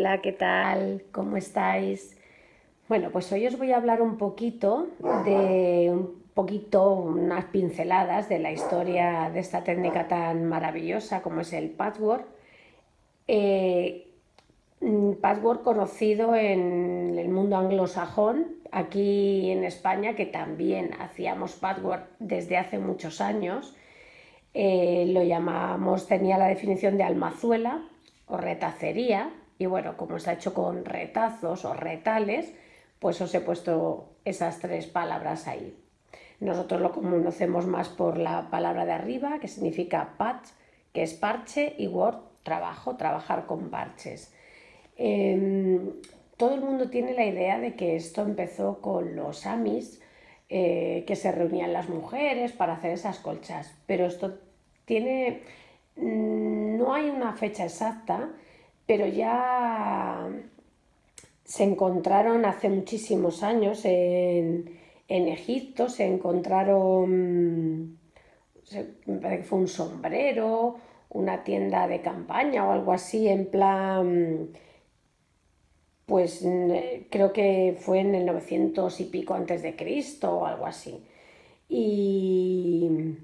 Hola, ¿qué tal? ¿Cómo estáis? Bueno, pues hoy os voy a hablar unas pinceladas de la historia de esta técnica tan maravillosa como es el patchwork. Eh, Patchwork conocido en el mundo anglosajón, aquí en España, que también hacíamos patchwork desde hace muchos años. Lo llamamos, tenía la definición de almazuela o retacería, y bueno, como está hecho con retazos o retales, pues os he puesto esas tres palabras ahí. Nosotros lo conocemos más por la palabra de arriba, que significa patch, que es parche, y work, trabajo, trabajar con parches. Todo el mundo tiene la idea de que esto empezó con los amis, que se reunían las mujeres para hacer esas colchas, pero esto tiene, no hay una fecha exacta, pero ya se encontraron hace muchísimos años en Egipto, se encontraron, me parece que fue un sombrero, una tienda de campaña o algo así, en plan, pues creo que fue en el 900 y pico antes de Cristo o algo así. Y,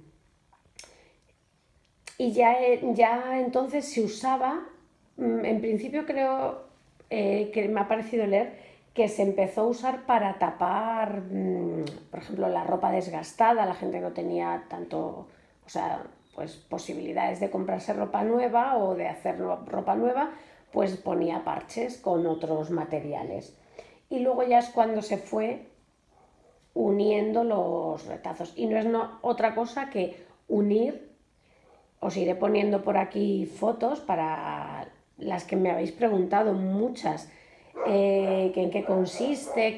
y ya entonces se usaba, en principio creo que me ha parecido leer que se empezó a usar para tapar, por ejemplo, la ropa desgastada, la gente no tenía tanto, o sea, pues posibilidades de comprarse ropa nueva o de hacer ropa nueva, pues ponía parches con otros materiales. Y luego ya es cuando se fue uniendo los retazos. Y no es otra cosa que unir. Os iré poniendo por aquí fotos para las que me habéis preguntado, muchas, que en qué consiste,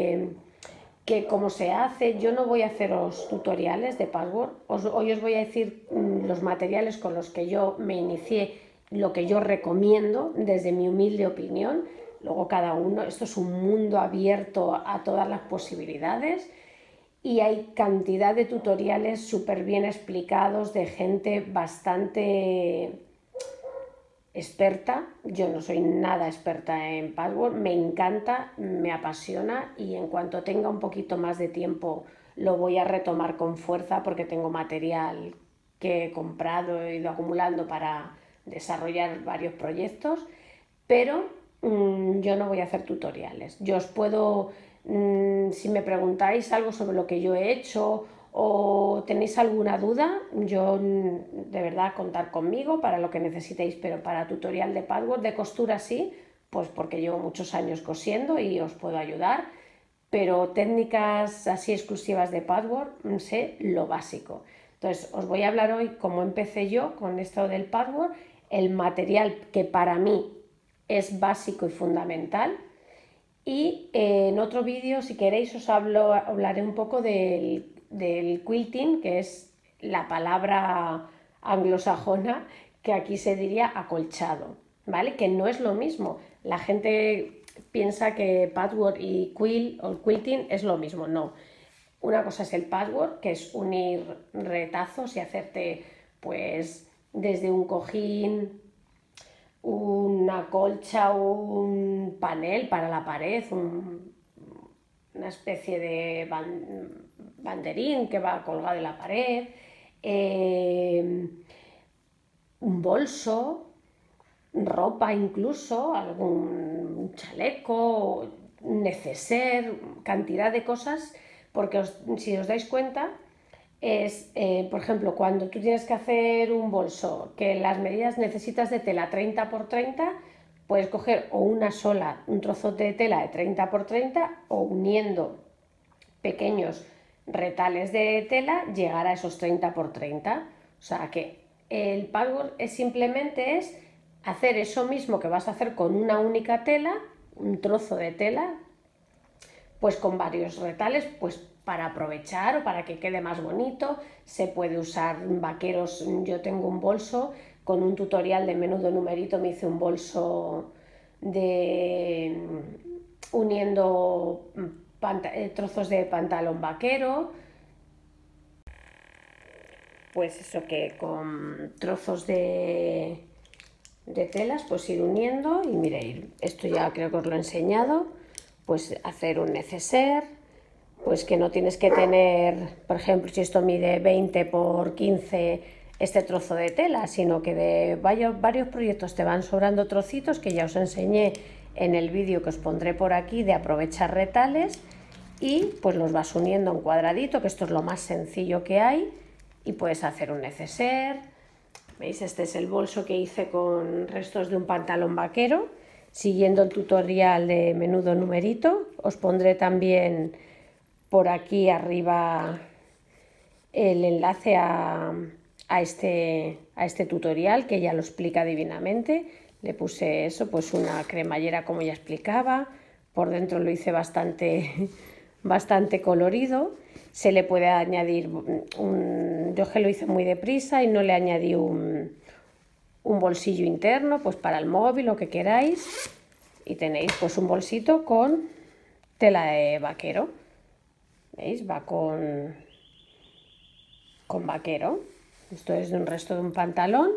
que cómo se hace. Yo no voy a haceros tutoriales de patchwork, hoy os voy a decir los materiales con los que yo me inicié, lo que yo recomiendo desde mi humilde opinión. Luego cada uno, esto es un mundo abierto a todas las posibilidades, y hay cantidad de tutoriales súper bien explicados de gente bastante experta. Yo no soy nada experta en patchwork, me encanta, me apasiona, y en cuanto tenga un poquito más de tiempo lo voy a retomar con fuerza porque tengo material que he comprado, he ido acumulando para desarrollar varios proyectos, pero yo no voy a hacer tutoriales. Yo os puedo, si me preguntáis algo sobre lo que yo he hecho o tenéis alguna duda, yo de verdad contar conmigo para lo que necesitéis, pero para tutorial de patchwork, de costura sí, pues porque llevo muchos años cosiendo y os puedo ayudar, pero técnicas así exclusivas de patchwork, sé lo básico. Entonces os voy a hablar hoy cómo empecé yo con esto del patchwork, el material que para mí es básico y fundamental, y en otro vídeo, si queréis, hablaré un poco del quilting, que es la palabra anglosajona que aquí se diría acolchado, ¿vale? Que no es lo mismo. La gente piensa que patchwork y quilt o quilting es lo mismo. No. Una cosa es el patchwork, que es unir retazos y hacerte, pues, desde un cojín, una colcha, un panel para la pared, una especie de banderín que va colgado en la pared, un bolso, ropa incluso, algún chaleco, un neceser, cantidad de cosas, porque si os dais cuenta, es, por ejemplo, cuando tú tienes que hacer un bolso, que las medidas necesitas de tela 30 por 30, puedes coger o un trozo de tela de 30 por 30, o uniendo pequeños retales de tela, llegar a esos 30 por 30. O sea que el patchwork simplemente es hacer eso mismo que vas a hacer con una única tela, un trozo de tela, pues con varios retales, pues para aprovechar o para que quede más bonito. Se puede usar vaqueros. Yo tengo un bolso con un tutorial de menudo numerito, me hice un bolso de uniendo trozos de pantalón vaquero, pues eso, que con trozos de telas, pues ir uniendo y miréis, esto ya creo que os lo he enseñado, pues hacer un neceser, pues que no tienes que tener, por ejemplo, si esto mide 20 por 15 este trozo de tela, sino que de varios proyectos te van sobrando trocitos que ya os enseñé en el vídeo que os pondré por aquí de aprovechar retales, y pues los vas uniendo en cuadradito, que esto es lo más sencillo que hay, y puedes hacer un neceser. ¿Veis? Este es el bolso que hice con restos de un pantalón vaquero, siguiendo el tutorial de menudo numerito. Os pondré también por aquí arriba el enlace a este tutorial, que ya lo explica divinamente. Le puse eso, pues una cremallera como ya explicaba, por dentro lo hice bastante colorido. Se le puede añadir yo que lo hice muy deprisa y no le añadí un bolsillo interno, pues para el móvil, lo que queráis, y tenéis pues un bolsito con tela de vaquero. ¿Veis? Va con vaquero. Esto es de un resto de un pantalón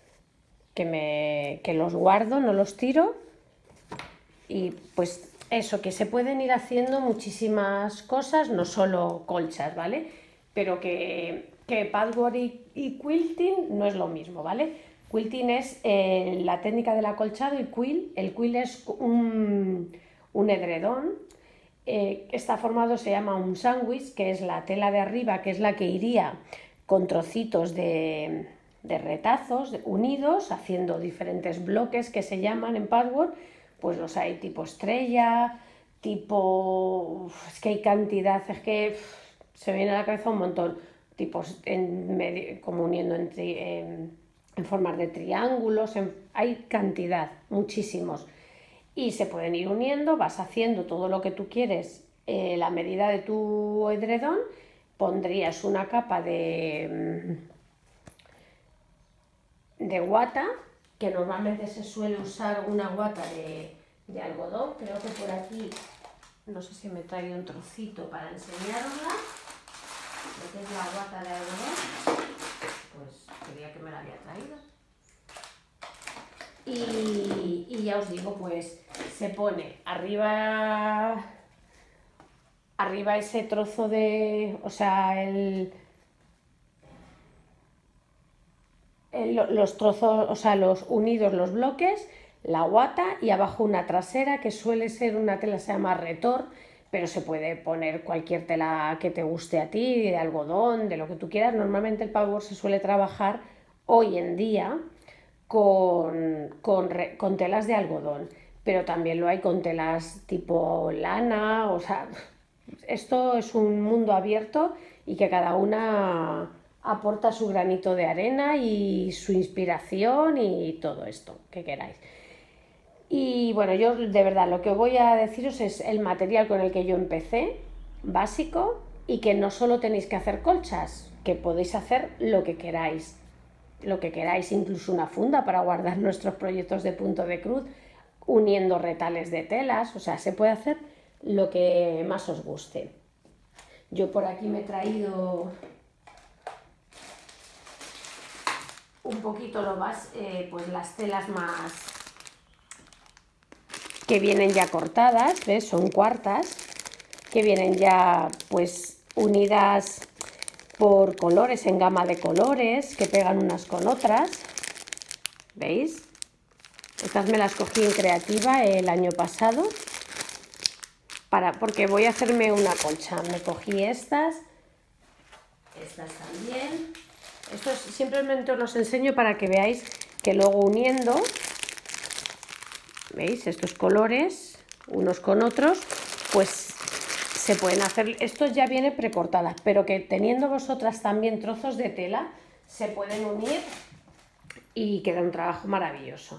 que los guardo, no los tiro. Y pues eso, que se pueden ir haciendo muchísimas cosas, no solo colchas, ¿vale? Pero que patchwork y quilting no es lo mismo, ¿vale? Quilting es la técnica del acolchado, y el quill es un edredón. Está formado, se llama un sándwich, que es la tela de arriba, que es la que iría con trocitos de retazos unidos, haciendo diferentes bloques que se llaman en patchwork. Pues los hay tipo estrella, tipo... es que hay cantidad, es que se me viene a la cabeza un montón, tipos como uniendo en formas de triángulos, hay cantidad, muchísimos. Y se pueden ir uniendo, vas haciendo todo lo que tú quieres, la medida de tu edredón. Pondrías una capa de guata, que normalmente se suele usar una guata de algodón. Creo que por aquí, no sé si me trae un trocito para enseñarosla, lo que es la guata de algodón, pues quería que me la había traído. Y ya os digo, pues se pone arriba ese trozo de, o sea, los trozos, o sea, los unidos, los bloques, la guata, y abajo una trasera que suele ser una tela, se llama retor, pero se puede poner cualquier tela que te guste a ti, de algodón, de lo que tú quieras. Normalmente el patchwork se suele trabajar hoy en día con telas de algodón, pero también lo hay con telas tipo lana. O sea, esto es un mundo abierto y que cada una aporta su granito de arena y su inspiración y todo esto que queráis. Y bueno, yo de verdad lo que voy a deciros es el material con el que yo empecé, básico, y que no solo tenéis que hacer colchas, que podéis hacer lo que queráis, incluso una funda para guardar nuestros proyectos de punto de cruz, uniendo retales de telas. O sea, se puede hacer lo que más os guste. Yo por aquí me he traído un poquito pues las telas más que vienen ya cortadas, ¿ves? Son cuartas que vienen ya pues unidas por colores, en gama de colores, que pegan unas con otras. ¿Veis? Estas me las cogí en Creativa el año pasado, porque voy a hacerme una colcha. Me cogí estas también. Estos simplemente os los enseño para que veáis que luego uniendo, ¿veis? Estos colores, unos con otros, pues se pueden hacer. Esto ya viene precortada, pero que teniendo vosotras también trozos de tela, se pueden unir y queda un trabajo maravilloso.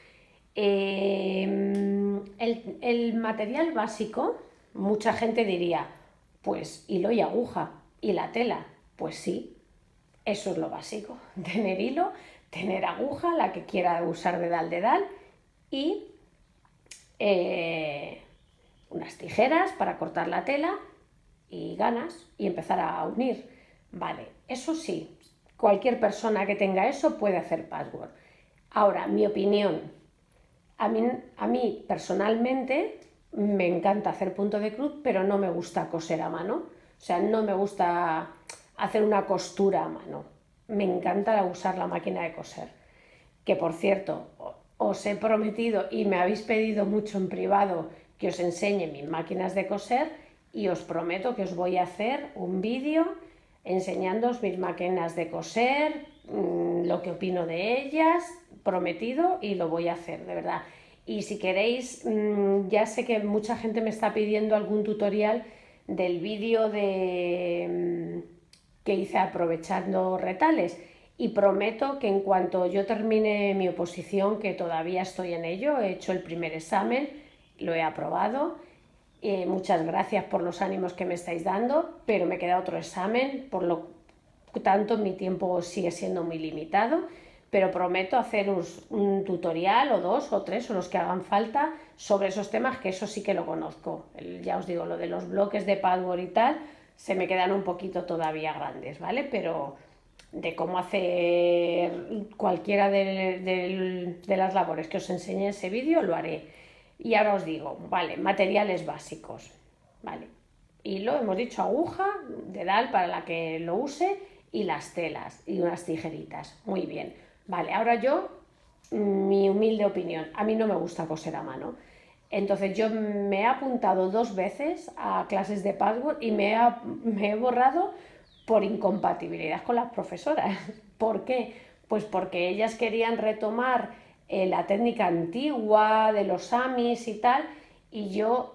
El material básico, mucha gente diría, pues hilo y aguja, y la tela. Pues sí, eso es lo básico: tener hilo, tener aguja, la que quiera usar dedal, y unas tijeras para cortar la tela y ganas, y empezar a unir. Vale, eso sí, cualquier persona que tenga eso puede hacer patchwork. Ahora, mi opinión, a mí personalmente me encanta hacer punto de cruz, pero no me gusta coser a mano. O sea, no me gusta hacer una costura a mano. Me encanta usar la máquina de coser. Que por cierto, os he prometido y me habéis pedido mucho en privado que os enseñe mis máquinas de coser y os prometo que os voy a hacer un vídeo enseñándoos mis máquinas de coser, lo que opino de ellas, prometido, y lo voy a hacer, de verdad. Y si queréis, ya sé que mucha gente me está pidiendo algún tutorial del vídeo que hice aprovechando retales, y prometo que en cuanto yo termine mi oposición, que todavía estoy en ello, he hecho el primer examen, lo he aprobado. Muchas gracias por los ánimos que me estáis dando, pero me queda otro examen, por lo tanto mi tiempo sigue siendo muy limitado, pero prometo haceros un tutorial o 2 o 3 o los que hagan falta sobre esos temas, que eso sí que lo conozco. Ya os digo, lo de los bloques de Padward y tal, se me quedan un poquito todavía grandes, ¿vale? Pero de cómo hacer cualquiera de las labores que os enseñe en ese vídeo, lo haré. Y ahora os digo, vale, materiales básicos, vale. Hilo, hemos dicho aguja, dedal para la que lo use, y las telas y unas tijeritas. Muy bien. Vale, ahora yo, mi humilde opinión, a mí no me gusta coser a mano. Entonces yo me he apuntado 2 veces a clases de Padward y me he borrado por incompatibilidad con las profesoras. ¿Por qué? Pues porque ellas querían retomar la técnica antigua de los amis y tal, y yo,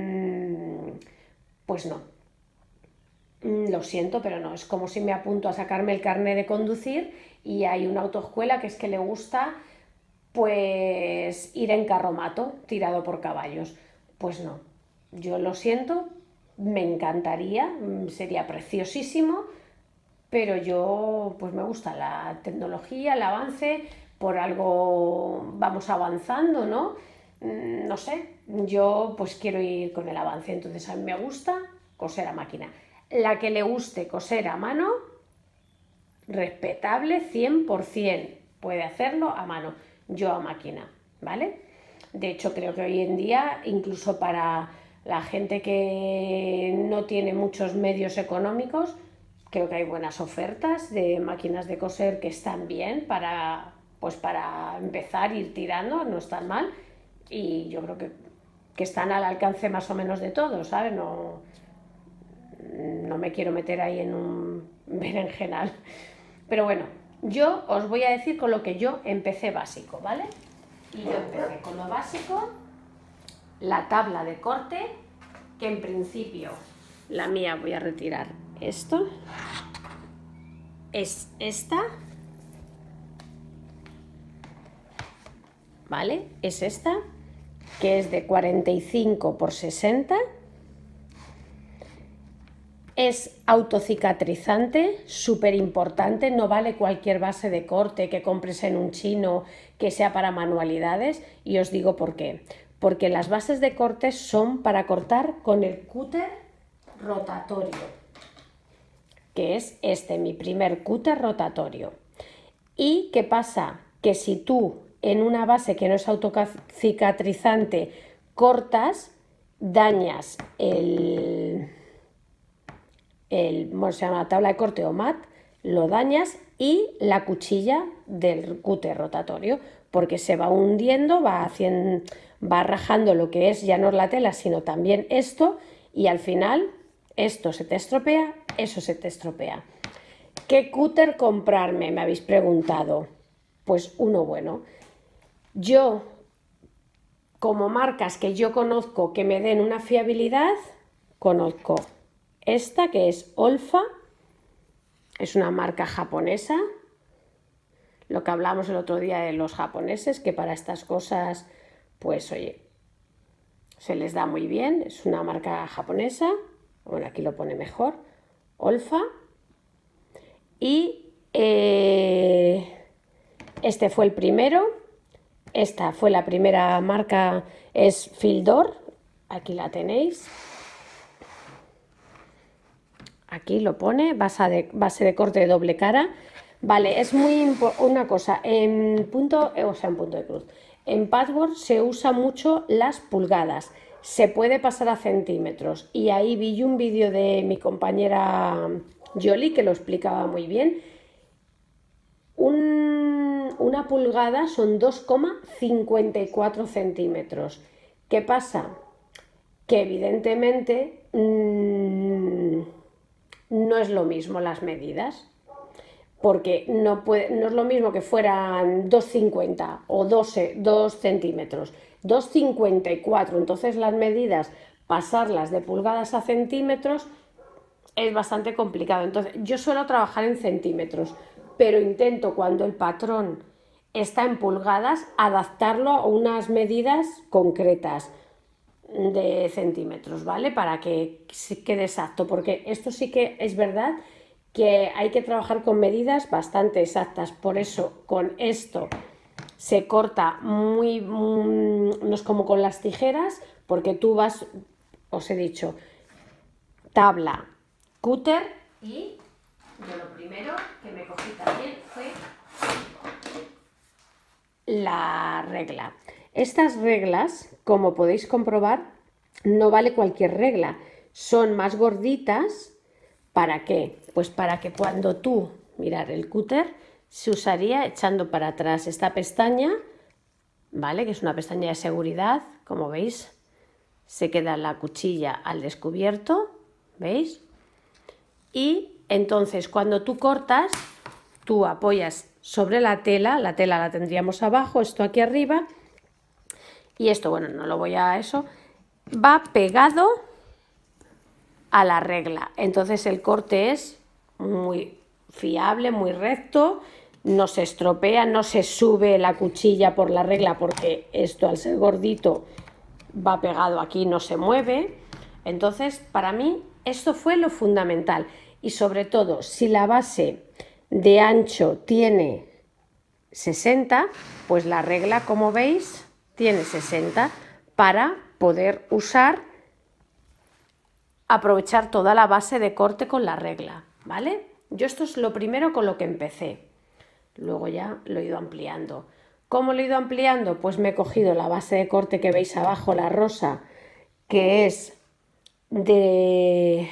pues no. Lo siento, pero no. Es como si me apunto a sacarme el carnet de conducir y hay una autoescuela que es que le gusta, pues, ir en carromato tirado por caballos. Pues no. Yo lo siento, me encantaría, sería preciosísimo, pero yo, pues me gusta la tecnología, el avance, por algo vamos avanzando, ¿no? No sé, yo pues quiero ir con el avance, entonces a mí me gusta coser a máquina. La que le guste coser a mano, respetable 100%, puede hacerlo a mano, yo a máquina, ¿vale? De hecho, creo que hoy en día, incluso para la gente que no tiene muchos medios económicos, creo que hay buenas ofertas de máquinas de coser que están bien pues para empezar, ir tirando, no están mal, y yo creo que están al alcance más o menos de todos, ¿sabes? No me quiero meter ahí en un berenjenal. Pero bueno, yo os voy a decir con lo que yo empecé básico, ¿vale? Y yo empecé con lo básico, la tabla de corte, que en principio la mía, voy a retirar esto, es esta, ¿vale? Es esta, que es de 45 por 60. Es autocicatrizante, súper importante, no vale cualquier base de corte que compres en un chino que sea para manualidades, y os digo por qué. Porque las bases de corte son para cortar con el cúter rotatorio, que es mi primer cúter rotatorio. ¿Y qué pasa? Que si tú en una base que no es autocicatrizante cortas, dañas bueno, se llama tabla de corte o mat, lo dañas, y la cuchilla del cúter rotatorio, porque se va hundiendo, va rajando lo que es ya no la tela, sino también esto, y al final esto se te estropea, eso se te estropea. ¿Qué cúter comprarme? Me habéis preguntado. Pues uno bueno. Yo, como marcas que yo conozco que me den una fiabilidad, conozco esta, que es Olfa, es una marca japonesa, lo que hablamos el otro día de los japoneses, que para estas cosas, pues oye, se les da muy bien, es una marca japonesa, bueno, aquí lo pone mejor, Olfa, y este fue el primero, esta fue la primera marca, es Fildor, aquí la tenéis. Aquí lo pone, base de corte de doble cara, Vale, es muy una cosa, en punto, o sea, en punto de cruz. En Patchwork se usa mucho las pulgadas, se puede pasar a centímetros y ahí vi un vídeo de mi compañera Yoli que lo explicaba muy bien. Una pulgada son 2,54 centímetros. ¿Qué pasa? Que evidentemente no es lo mismo las medidas, porque no es lo mismo que fueran 2,50 o 2 centímetros, 2,54. Entonces las medidas, pasarlas de pulgadas a centímetros es bastante complicado. Entonces yo suelo trabajar en centímetros, pero intento, cuando el patrón está en pulgadas, adaptarlo a unas medidas concretas de centímetros, ¿vale? Para que quede exacto, porque esto sí que es verdad que hay que trabajar con medidas bastante exactas. Por eso con esto se corta no es como con las tijeras, porque tú vas, os he dicho, tabla, cúter, y yo lo primero que me cogí también fue la regla. Estas reglas, como podéis comprobar, no vale cualquier regla, son más gorditas. ¿Para qué? Pues para que cuando tú, mirar, el cúter se usaría echando para atrás esta pestaña, ¿vale? Que es una pestaña de seguridad, como veis, se queda la cuchilla al descubierto, ¿veis? Y entonces cuando tú cortas, tú apoyas sobre la tela la tendríamos abajo, esto aquí arriba, y esto, bueno, no lo voy a eso, va pegado a la regla. Entonces el corte es muy fiable, muy recto, no se estropea, no se sube la cuchilla por la regla, porque esto, al ser gordito, va pegado aquí, no se mueve. Entonces, para mí, esto fue lo fundamental. Y sobre todo, si la base de ancho tiene 60, pues la regla, como veis, tiene 60 para poder aprovechar toda la base de corte con la regla, ¿vale? Yo esto es lo primero con lo que empecé. Luego ya lo he ido ampliando. ¿Cómo lo he ido ampliando? Pues me he cogido la base de corte que veis abajo, la rosa, que es de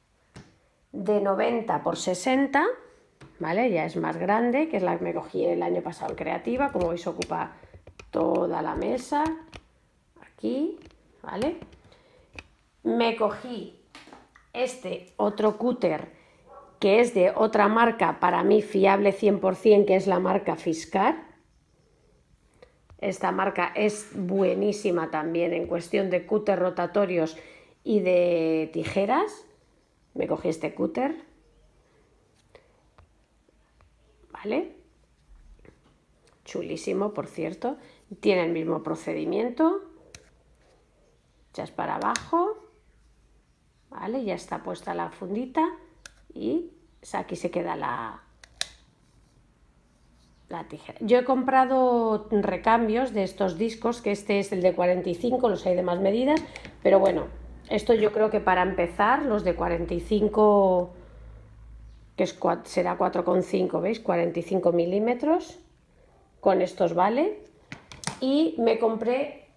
90 por 60, ¿vale? Ya es más grande, que es la que me cogí el año pasado en Creativa. Como veis, ocupa toda la mesa, aquí, ¿vale? Me cogí este otro cúter, que es de otra marca, para mí fiable 100%, que es la marca Fiskar. Esta marca es buenísima también en cuestión de cúter rotatorios y de tijeras. Me cogí este cúter, ¿vale? Chulísimo, por cierto. Tiene el mismo procedimiento. Echas para abajo, ¿vale? Ya está puesta la fundita y aquí se queda la tijera. Yo he comprado recambios de estos discos, que este es el de 45, los hay de más medidas, pero bueno, esto yo creo que para empezar, los de 45, que será 4,5, ¿veis? 45 milímetros, con estos vale. Y me compré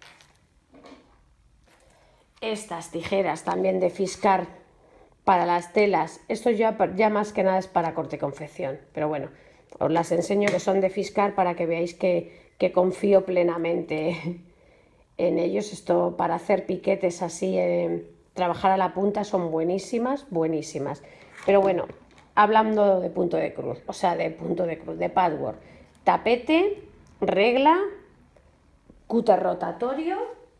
estas tijeras también de Fiskar para las telas. Esto ya más que nada es para corte y confección, pero bueno, os las enseño, que son de Fiskar, para que veáis que confío plenamente en ellos. Esto para hacer piquetes así, trabajar a la punta, son buenísimas, buenísimas. Pero bueno, hablando de punto de cruz, o sea, de punto de cruz, de patchwork, tapete, regla, cúter rotatorio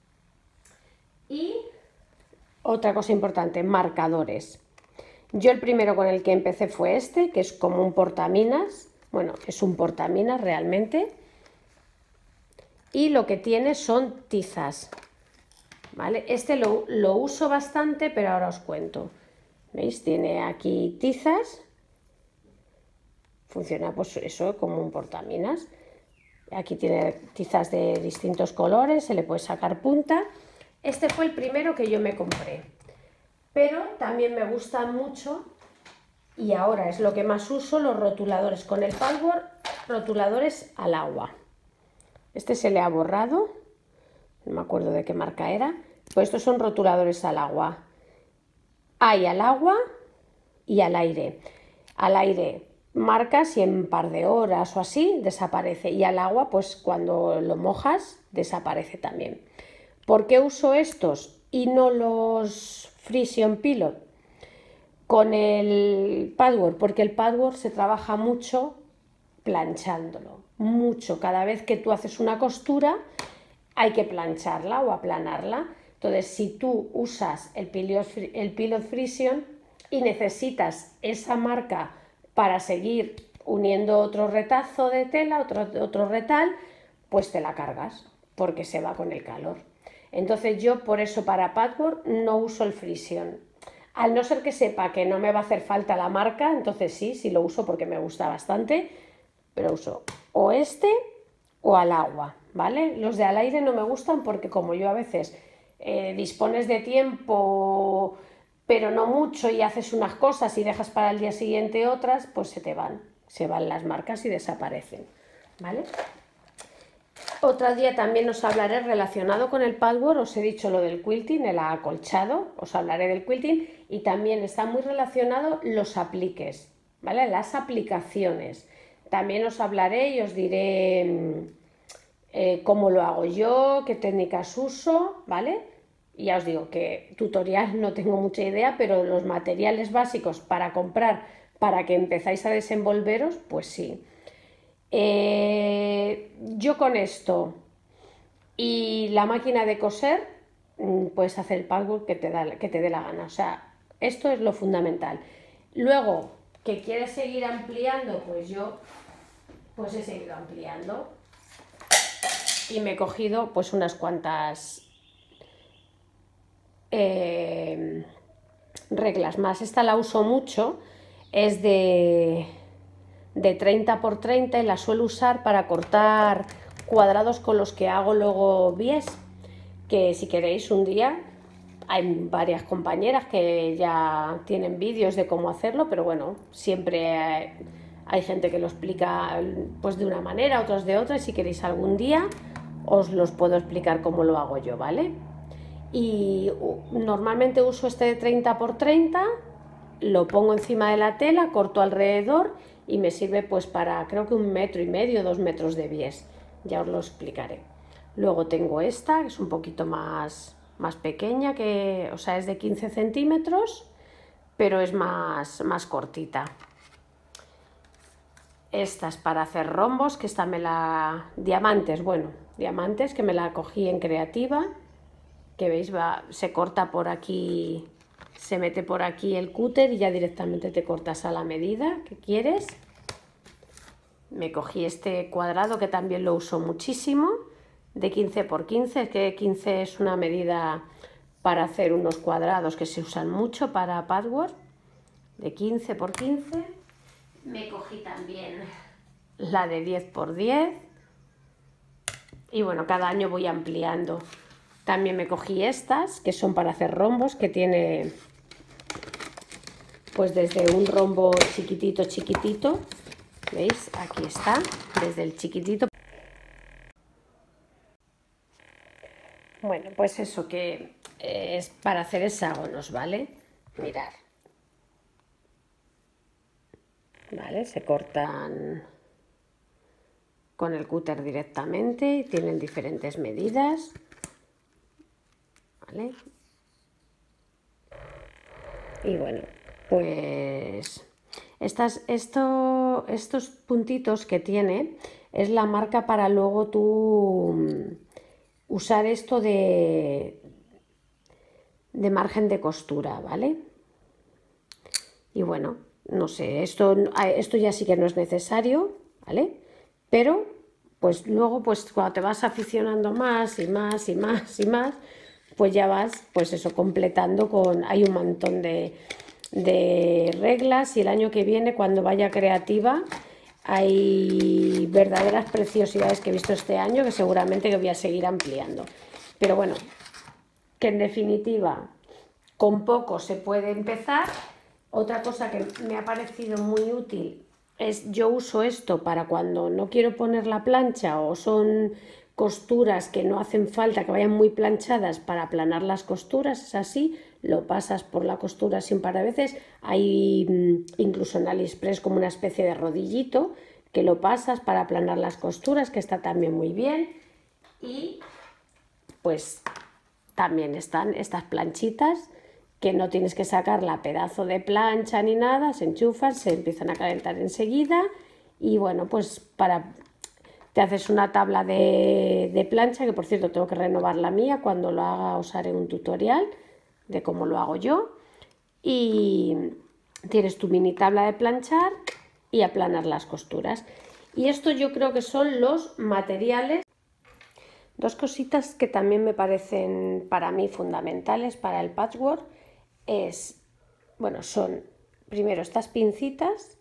y otra cosa importante, marcadores. Yo el primero con el que empecé fue este, que es como un portaminas. Bueno, es un portaminas realmente. Y lo que tiene son tizas, ¿vale? Este lo uso bastante, pero ahora os cuento. ¿Veis? Tiene aquí tizas. Funciona pues eso, como un portaminas. Aquí tiene tizas de distintos colores, se le puede sacar punta. Este fue el primero que yo me compré. Pero también me gusta mucho Y ahora es lo que más uso, los rotuladores con el patchwork, rotuladores al agua. Este se le ha borrado, no me acuerdo de qué marca era, pues estos son rotuladores al agua. Hay al agua y al aire. Al aire marcas y en un par de horas o así desaparece, y al agua pues cuando lo mojas desaparece también. ¿Por qué uso estos y no los Frisian Pilot con el patchwork? Porque el patchwork se trabaja mucho planchándolo, mucho. Cada vez que tú haces una costura hay que plancharla o aplanarla. Entonces, si tú usas el Pilot Frisian y necesitas esa marca para seguir uniendo otro retazo de tela, otro retal, pues te la cargas, porque se va con el calor. Entonces yo por eso para patchwork no uso el Frisian. Al no ser que sepa que no me va a hacer falta la marca, entonces sí lo uso porque me gusta bastante, pero uso o este o al agua, ¿vale? Los de al aire no me gustan porque como yo a veces dispones de tiempo pero no mucho y haces unas cosas y dejas para el día siguiente otras, pues se van las marcas y desaparecen, ¿vale? Otro día también os hablaré relacionado con el patchwork, os he dicho lo del quilting, el acolchado, os hablaré del quilting, y también está muy relacionado los apliques, ¿vale? Las aplicaciones. También os hablaré y os diré cómo lo hago yo, qué técnicas uso, ¿vale? Y ya os digo que tutorial no tengo mucha idea, pero los materiales básicos para comprar, para que empezáis a desenvolveros, pues sí. Yo con esto y la máquina de coser puedes hacer el patchwork que te dé la gana. O sea, esto es lo fundamental. Luego, que quieres seguir ampliando, pues yo pues he seguido ampliando y me he cogido pues unas cuantas reglas más. Esta la uso mucho, es de 30 por 30 y la suelo usar para cortar cuadrados con los que hago luego bies, que si queréis un día hay varias compañeras que ya tienen vídeos de cómo hacerlo, pero bueno, siempre hay gente que lo explica pues de una manera, otros de otra, y si queréis algún día os los puedo explicar cómo lo hago yo, ¿vale? Y normalmente uso este de 30 por 30, lo pongo encima de la tela, corto alrededor y me sirve pues para creo que 1,5 metros, 2 metros de bies, ya os lo explicaré. Luego tengo esta, que es un poquito más pequeña, que, o sea, es de 15 centímetros, pero es más cortita. Esta es para hacer rombos, que esta diamantes, que me la cogí en Creativa, que veis, se corta por aquí, se mete por aquí el cúter y ya directamente te cortas a la medida que quieres. Me cogí este cuadrado que también lo uso muchísimo, de 15 por 15, que 15 es una medida para hacer unos cuadrados que se usan mucho para patchwork, de 15 por 15. Me cogí también la de 10 por 10 y bueno, cada año voy ampliando. También me cogí estas, que son para hacer rombos, que tiene pues desde un rombo chiquitito, ¿veis? Aquí está, desde el chiquitito. Bueno, pues eso que es para hacer hexágonos, ¿vale? Mirad. ¿Vale? Se cortan con el cúter directamente y tienen diferentes medidas. ¿Vale? Y bueno, pues estos puntitos que tiene es la marca para luego tú usar esto de margen de costura, ¿vale? Y bueno, no sé, esto ya sí que no es necesario, ¿vale? Pero pues luego pues cuando te vas aficionando más y más y más y más, pues ya vas pues eso completando hay un montón de reglas, y el año que viene cuando vaya Creativa hay verdaderas preciosidades que he visto este año que seguramente que voy a seguir ampliando. Pero bueno, que en definitiva con poco se puede empezar Otra cosa que me ha parecido muy útil es, yo uso esto para cuando no quiero poner la plancha o son costuras que no hacen falta que vayan muy planchadas para aplanar las costuras, es así, lo pasas por la costura así un par de veces, hay incluso en AliExpress como una especie de rodillito que lo pasas para aplanar las costuras, que está también muy bien. Y pues también están estas planchitas que no tienes que sacar la pedazo de plancha ni nada, se enchufan, se empiezan a calentar enseguida y bueno, pues te haces una tabla de plancha, que por cierto tengo que renovar la mía, cuando lo haga os haré un tutorial de cómo lo hago yo, y tienes tu mini tabla de planchar y aplanar las costuras. Y esto yo creo que son los materiales. Dos cositas que también me parecen para mí fundamentales para el patchwork son primero estas pincitas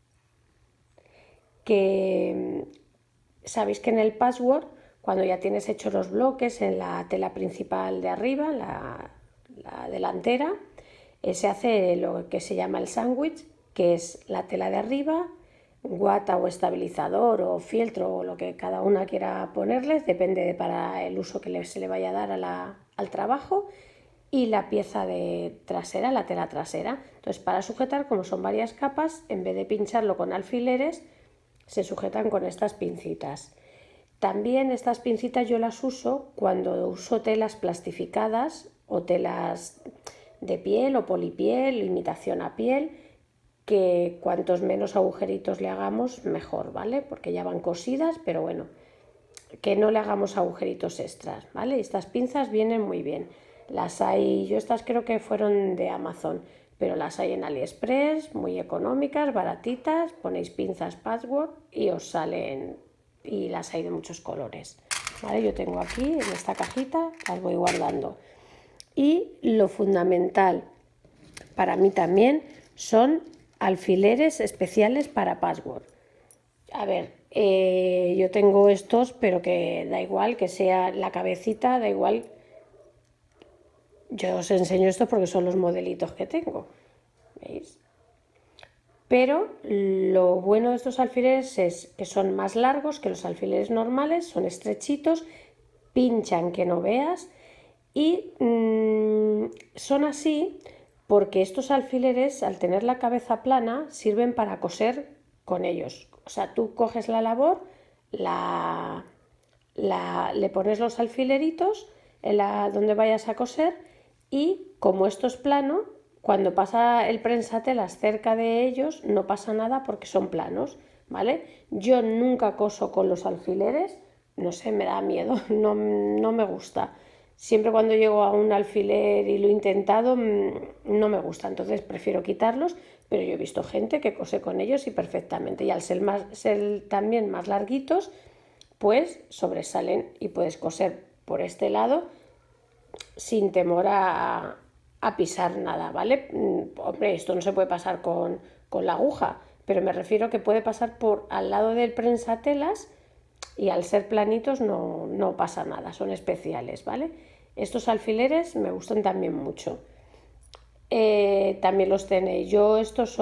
que sabéis que en el patchwork, cuando ya tienes hechos los bloques en la tela principal de arriba, la delantera, se hace lo que se llama el sándwich, que es la tela de arriba, guata o estabilizador o fieltro o lo que cada una quiera ponerles, depende para el uso que se le vaya a dar al trabajo, y la pieza de trasera, la tela trasera. Entonces, para sujetar, como son varias capas, en vez de pincharlo con alfileres, se sujetan con estas pincitas. También estas pincitas yo las uso cuando uso telas plastificadas o telas de piel o polipiel, imitación a piel, que cuantos menos agujeritos le hagamos mejor, ¿vale? Porque ya van cosidas, pero bueno, que no le hagamos agujeritos extras, ¿vale? Estas pinzas vienen muy bien. Las hay, yo estas creo que fueron de Amazon, pero las hay en AliExpress, muy económicas, baratitas, ponéis pinzas patchwork y os salen, y las hay de muchos colores, ¿vale? Yo tengo aquí en esta cajita, las voy guardando. Y lo fundamental para mí también son alfileres especiales para patchwork. A ver, yo tengo estos, pero que da igual que sea la cabecita, da igual. Yo os enseño esto porque son los modelitos que tengo, ¿veis? Pero lo bueno de estos alfileres es que son más largos que los alfileres normales, son estrechitos, pinchan que no veas, y son así porque estos alfileres, al tener la cabeza plana, sirven para coser con ellos. O sea, tú coges la labor, le pones los alfileritos donde vayas a coser, y como esto es plano, cuando pasa el prensatelas cerca de ellos no pasa nada porque son planos, ¿vale? Yo nunca coso con los alfileres, no sé, me da miedo, no me gusta. Siempre cuando llego a un alfiler y lo he intentado, no me gusta, entonces prefiero quitarlos, pero yo he visto gente que cose con ellos y perfectamente, y al ser también más larguitos, pues sobresalen y puedes coser por este lado sin temor a pisar nada, ¿vale? Hombre, esto no se puede pasar con la aguja, pero me refiero que puede pasar por al lado del prensatelas y al ser planitos no pasa nada, son especiales, ¿vale? Estos alfileres me gustan también mucho. También los tenéis. Yo estos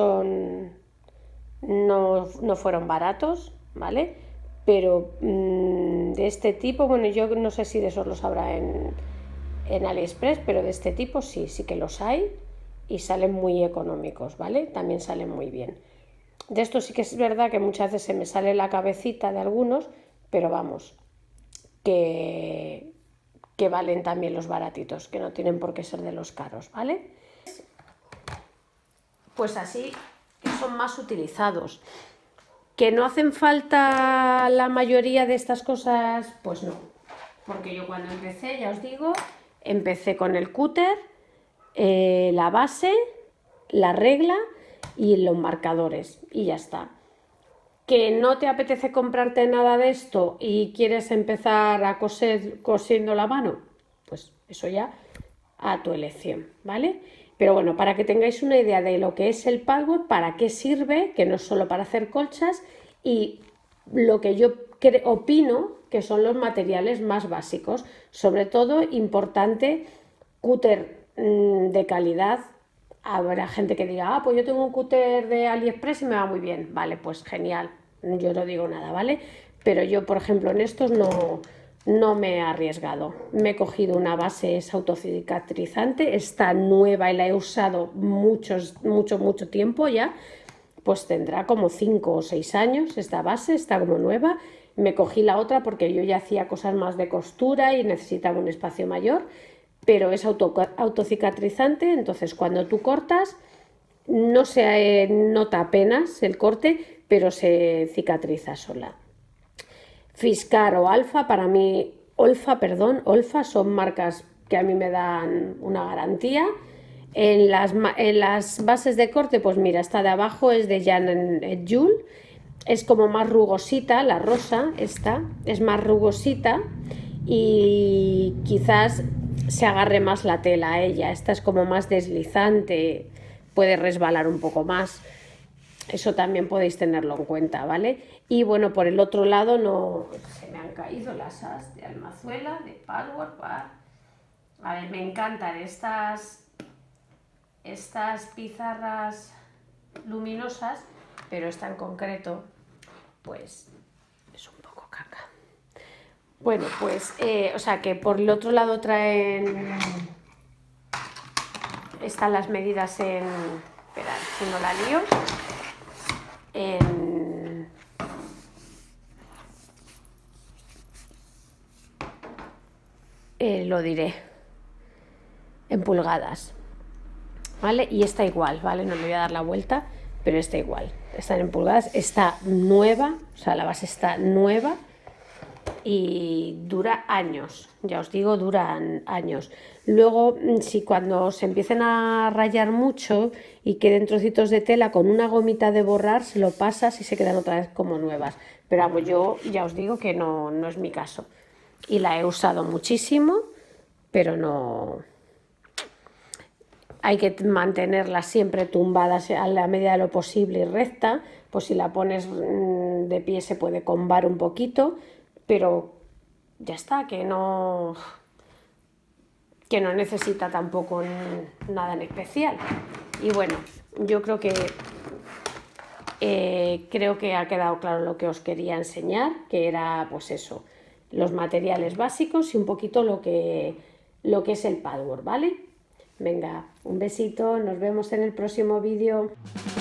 no fueron baratos, ¿vale? Pero de este tipo, bueno, yo no sé si de esos los habrá en AliExpress, pero de este tipo sí que los hay y salen muy económicos, ¿vale? También salen muy bien. De estos sí que es verdad que muchas veces se me sale la cabecita de algunos, pero vamos, que valen también los baratitos, que no tienen por qué ser de los caros, ¿vale? Pues así son más utilizados. ¿Que no hacen falta la mayoría de estas cosas? Pues no, porque yo cuando empecé, ya os digo, empecé con el cúter, la base, la regla y los marcadores, y ya está. ¿Que no te apetece comprarte nada de esto y quieres empezar a coser cosiendo la mano? Pues eso ya a tu elección, ¿vale? Pero bueno, para que tengáis una idea de lo que es el patchwork, para qué sirve, que no es solo para hacer colchas, y lo que yo opino que son los materiales más básicos. Sobre todo, importante, cúter de calidad, habrá gente que diga, ah, pues yo tengo un cúter de AliExpress y me va muy bien. Vale, pues genial, yo no digo nada, ¿vale? Pero yo, por ejemplo, en estos no me he arriesgado. Me he cogido una base, es autocicatrizante, está nueva y la he usado mucho tiempo ya. Pues tendrá como 5 o 6 años esta base, está como nueva. Me cogí la otra porque yo ya hacía cosas más de costura y necesitaba un espacio mayor, pero es autocicatrizante, entonces cuando tú cortas no se nota apenas el corte, pero se cicatriza sola. Fiscar o Alfa, para mí, Olfa son marcas que a mí me dan una garantía. En las bases de corte, pues mira, esta de abajo es de Jan Jules, es como más rugosita, la rosa, esta es más rugosita y quizás se agarre más la tela a ella. Esta es como más deslizante, puede resbalar un poco más. Eso también podéis tenerlo en cuenta, ¿vale? Y bueno, por el otro lado no se me han caído las as de Almazuela, de Patchwork. A ver, me encantan estas pizarras luminosas, pero esta en concreto, pues es un poco caca. Bueno, pues, o sea que por el otro lado traen, están las medidas en, esperad, si no la lío, lo diré, en pulgadas, ¿vale? Y está igual, ¿vale? No me voy a dar la vuelta, pero está igual, están en pulgadas, está nueva, o sea, la base está nueva y dura años, ya os digo, duran años. Luego, si cuando se empiecen a rayar mucho y queden trocitos de tela, con una gomita de borrar se lo pasas y se quedan otra vez como nuevas. Pero vamos, yo ya os digo que no es mi caso. Y la he usado muchísimo, pero no... Hay que mantenerla siempre tumbada a la medida de lo posible y recta, pues si la pones de pie se puede combar un poquito, pero ya está, que no necesita tampoco nada en especial. Y bueno, yo creo que ha quedado claro lo que os quería enseñar, que era pues eso, los materiales básicos y un poquito lo que es el patchwork, ¿vale? Venga, un besito, nos vemos en el próximo vídeo.